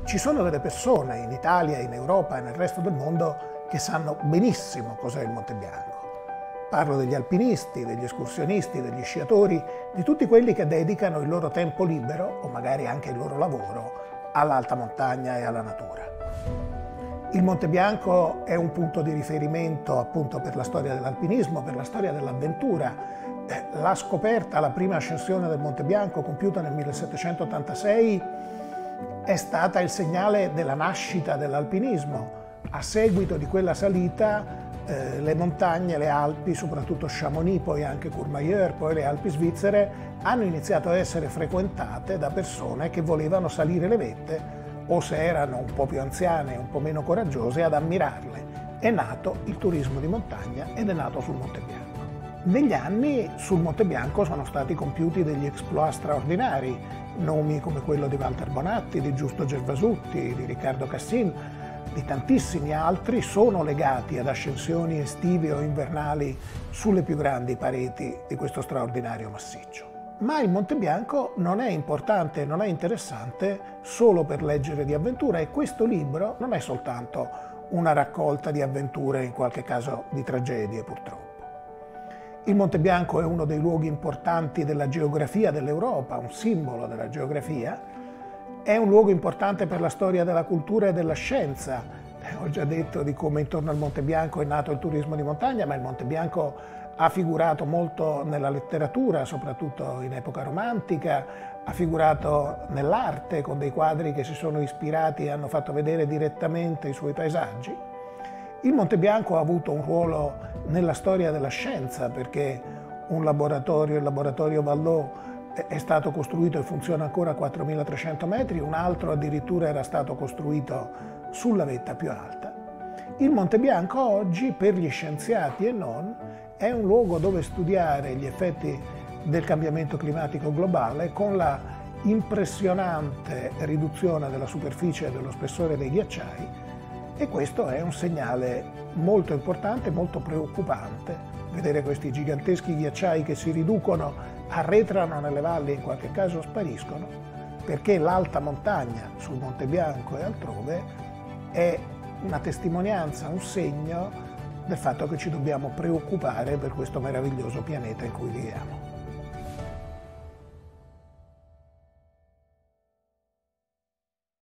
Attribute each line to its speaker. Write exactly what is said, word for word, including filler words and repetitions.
Speaker 1: Ci sono delle persone in Italia, in Europa e nel resto del mondo che sanno benissimo cos'è il Monte Bianco. Parlo degli alpinisti, degli escursionisti, degli sciatori, di tutti quelli che dedicano il loro tempo libero, o magari anche il loro lavoro, all'alta montagna e alla natura. Il Monte Bianco è un punto di riferimento appunto per la storia dell'alpinismo, per la storia dell'avventura. La scoperta, la prima ascensione del Monte Bianco compiuta nel millesettecentottantasei è stata il segnale della nascita dell'alpinismo. A seguito di quella salita eh, le montagne, le Alpi, soprattutto Chamonix, poi anche Courmayeur, poi le Alpi svizzere, hanno iniziato a essere frequentate da persone che volevano salire le vette o, se erano un po' più anziane e un po' meno coraggiose, ad ammirarle. È nato il turismo di montagna ed è nato sul Monte Bianco. Negli anni sul Monte Bianco sono stati compiuti degli exploit straordinari, nomi come quello di Walter Bonatti, di Giusto Gervasutti, di Riccardo Cassin, di tantissimi altri sono legati ad ascensioni estive o invernali sulle più grandi pareti di questo straordinario massiccio. Ma il Monte Bianco non è importante, non è interessante solo per leggere di avventura, e questo libro non è soltanto una raccolta di avventure, in qualche caso di tragedie purtroppo. Il Monte Bianco è uno dei luoghi importanti della geografia dell'Europa, un simbolo della geografia. È un luogo importante per la storia della cultura e della scienza. Eh, ho già detto di come intorno al Monte Bianco è nato il turismo di montagna, ma il Monte Bianco ha figurato molto nella letteratura, soprattutto in epoca romantica, ha figurato nell'arte con dei quadri che si sono ispirati e hanno fatto vedere direttamente i suoi paesaggi. Il Monte Bianco ha avuto un ruolo nella storia della scienza, perché un laboratorio, il laboratorio Vallot, è stato costruito e funziona ancora a quattromilatrecento metri, un altro addirittura era stato costruito sulla vetta più alta. Il Monte Bianco oggi, per gli scienziati e non, è un luogo dove studiare gli effetti del cambiamento climatico globale con la impressionante riduzione della superficie e dello spessore dei ghiacciai, e questo è un segnale molto importante, molto preoccupante. Vedere questi giganteschi ghiacciai che si riducono, arretrano nelle valli e in qualche caso spariscono, perché l'alta montagna sul Monte Bianco e altrove è una testimonianza, un segno del fatto che ci dobbiamo preoccupare per questo meraviglioso pianeta in cui viviamo.